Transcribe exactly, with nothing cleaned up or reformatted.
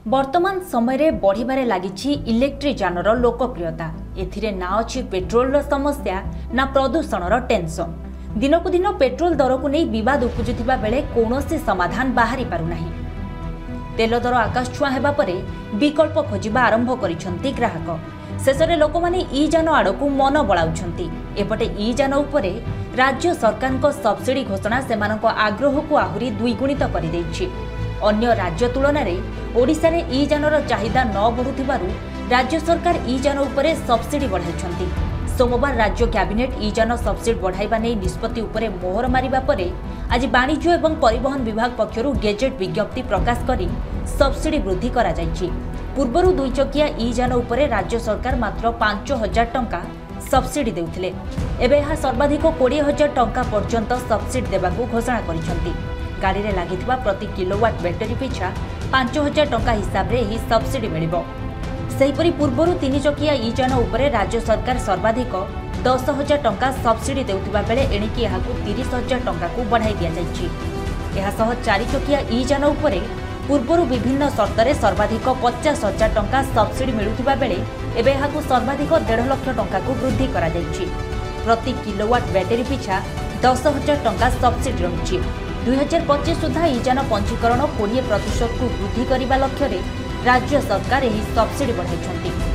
वर्तमान समय रे बढ़िबारे लागिछि इलेक्ट्रिक जानर लोकप्रियता। एथिरे ना अछि पेट्रोल समस्या ना प्रदूषणर टेंशन। दिनकु दिन पेट्रोल दर को नहीं विवाद उपजुथिबा बेले कौनसी समाधान बाहरी पारु नाही। तेल दर आकाश छुआ हेबा परे विकल्प खोजिबा आरंभ करिसंती ग्राहक। शेषरे लोकमाने ई जान आड़कू मन बळाउछंती। एपटे ई जान उपरे राज्य सरकारक सब्सिडी घोषणा सेमानक आग्रह को आहुरी द्विगुणित करि दैछि। अन्य राज्य तुलन में ओडिशा रे ई जानर चाहिदा न बढ़ुथिबारु राज्य सरकार ई जान उपरे सब्सिडी बढ़ाइछंती। सोमवार राज्य कैबिनेट ई जान सब्सिडी बढ़ाइबा नै निष्पत्ति उपरे मोहर मारिबा परे आज वाणिज्य एवं परिवहन विभाग पक्षरु गेजेट विज्ञप्ति प्रकाश करी सब्सिडी वृद्धि करा जायछि। पूर्वरु दुई चकिया ई जान उपरे राज्य सरकार मात्र पांच हजार टंका सब्सिडी देउथिले। एबे यह सर्वाधिक कोड़े हजार टंका पर्यंत सब्सिडी देबाकू घोषणा करिसंती। गाड़ी रे लागिथिबा प्रति किलोवाट बैटरी पिछा पांच हजार टंका हिसाब रे ही सब्सिडी मिलिबो। सेहिपरि पूर्वरु तीन चकिया ई जान उपरे राज्य सरकार सर्वाधिक दस हजार टंका सब्सिडी देउथिबा बेले एणिकी एहाकू तीस हजार टंका को बढ़ाई दिया जायछि। एहा सह चारि चकिया ई जान उपरे पूर्वरु विभिन्न शर्तरे सर्वाधिक पचास हजार टंका सब्सिडी मिलुथिबा बेले एबे एहाकू सर्वाधिक डेढ़ लाख टंका को वृद्धि करा जायछि। प्रति किलोवाट बैटरी पिछा दस हजार टंका सब्सिडी रहिछि। दुई हजार पच्चीस सुधा ई जान पंजीकरण बीस प्रतिशत को वृद्धि करने लक्ष्य राज्य सरकार यह सब्सिडी बढ़ाई।